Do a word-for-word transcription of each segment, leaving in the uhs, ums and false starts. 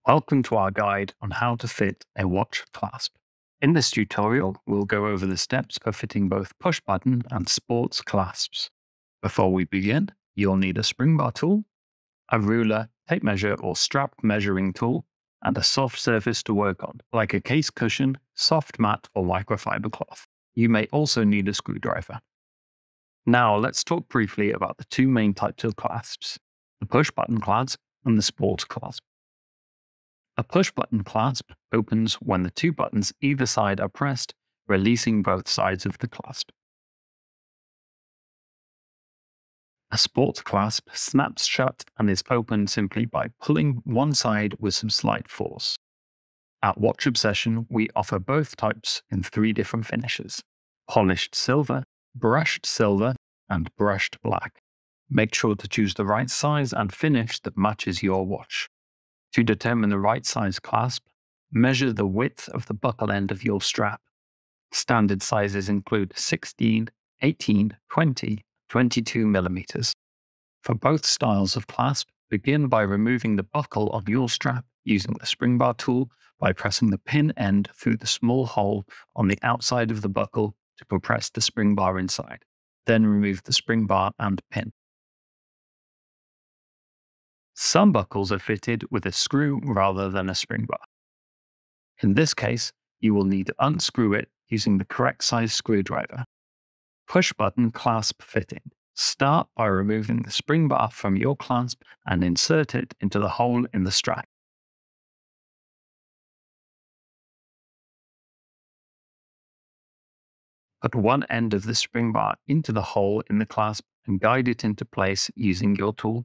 Welcome to our guide on how to fit a watch clasp. In this tutorial, we'll go over the steps for fitting both push button and sports clasps. Before we begin, you'll need a spring bar tool, a ruler, tape measure or strap measuring tool, and a soft surface to work on, like a case cushion, soft mat, or microfiber cloth. You may also need a screwdriver. Now let's talk briefly about the two main types of clasps, the push button clasp and the sports clasp. A push-button clasp opens when the two buttons either side are pressed, releasing both sides of the clasp. A sports clasp snaps shut and is opened simply by pulling one side with some slight force. At Watch Obsession, we offer both types in three different finishes: polished silver, brushed silver, and brushed black. Make sure to choose the right size and finish that matches your watch. To determine the right size clasp, measure the width of the buckle end of your strap. Standard sizes include sixteen, eighteen, twenty, twenty-two millimeters. For both styles of clasp, begin by removing the buckle on your strap using the spring bar tool by pressing the pin end through the small hole on the outside of the buckle to compress the spring bar inside. Then remove the spring bar and pin. Some buckles are fitted with a screw rather than a spring bar. In this case, you will need to unscrew it using the correct size screwdriver. Push button clasp fitting. Start by removing the spring bar from your clasp and insert it into the hole in the strap. Put one end of the spring bar into the hole in the clasp and guide it into place using your tool.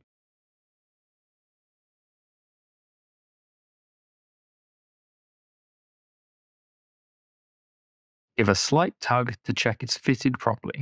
Give a slight tug to check it's fitted properly.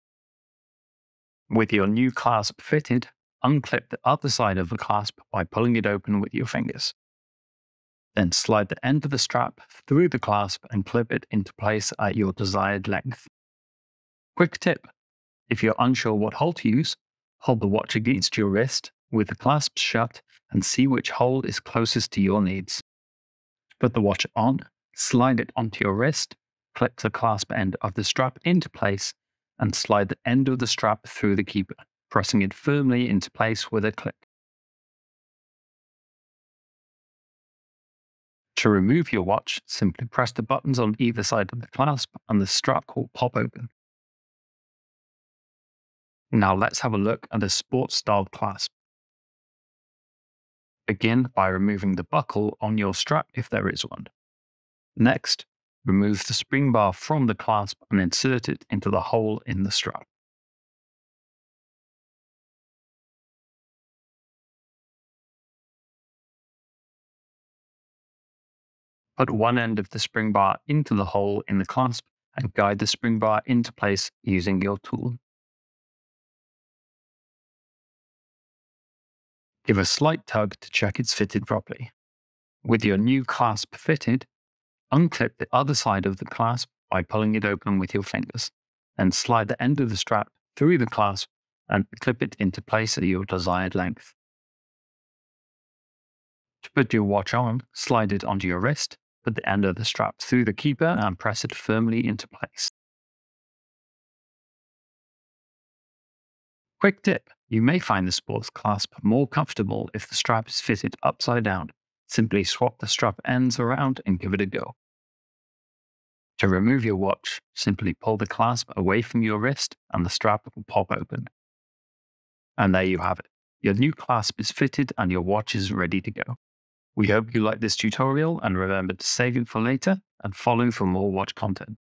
With your new clasp fitted, unclip the other side of the clasp by pulling it open with your fingers. Then slide the end of the strap through the clasp and clip it into place at your desired length. Quick tip: if you're unsure what hole to use, hold the watch against your wrist with the clasp shut and see which hole is closest to your needs. To put the watch on, slide it onto your wrist, clip the clasp end of the strap into place, and slide the end of the strap through the keeper, pressing it firmly into place with a click. To remove your watch, simply press the buttons on either side of the clasp and the strap will pop open. Now let's have a look at a sports style clasp. Begin by removing the buckle on your strap if there is one. Next, remove the spring bar from the clasp and insert it into the hole in the strap. Put one end of the spring bar into the hole in the clasp and guide the spring bar into place using your tool. Give a slight tug to check it's fitted properly. With your new clasp fitted, unclip the other side of the clasp by pulling it open with your fingers, then slide the end of the strap through the clasp and clip it into place at your desired length. To put your watch on, slide it onto your wrist, put the end of the strap through the keeper and press it firmly into place. Quick tip: you may find the sports clasp more comfortable if the strap is fitted upside down. Simply swap the strap ends around and give it a go. To remove your watch, simply pull the clasp away from your wrist and the strap will pop open. And there you have it. Your new clasp is fitted and your watch is ready to go. We hope you liked this tutorial and remember to save it for later and follow for more watch content.